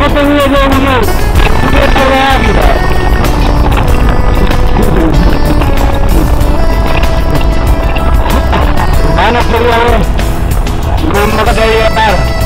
tenía yo un beso de águila. Hermano, quería ver cómo que te iba a parar.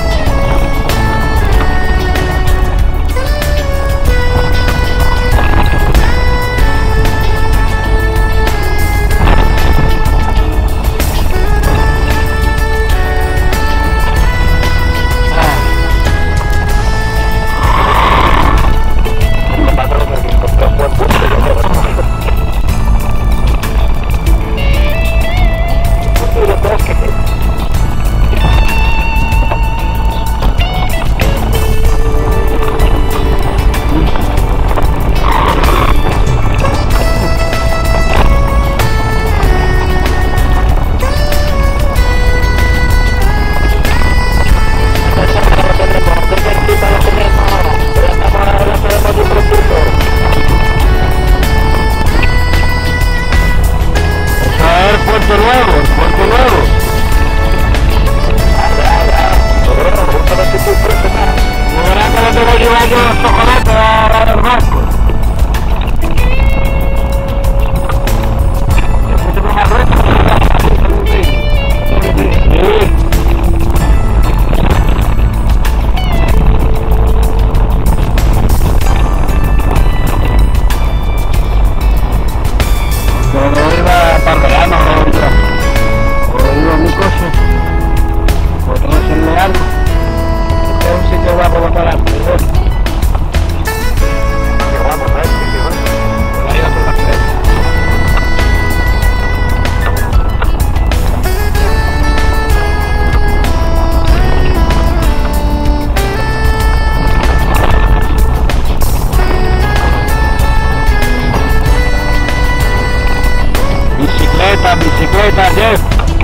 Bicicleta, Jeff.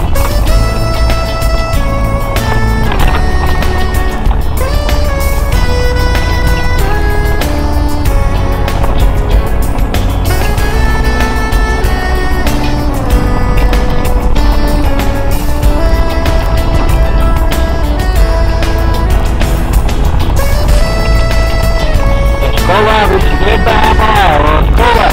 Escoba, bicicleta, escoba.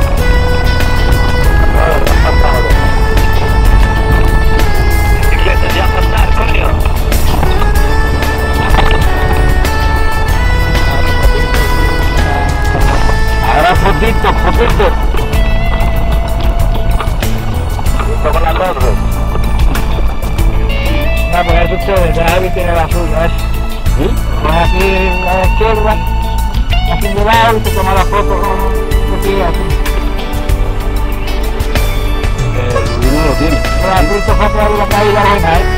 Potito. Listo con la torre. No, pues eso ustedes, Javi tiene la suya, ¿eh? ¿Sí? Pues aquí a la izquierda, aquí de lado, y te toma la foto con el tío así. El no lo tiene. Pero aquí te foto ahí la caída buena, ¿eh?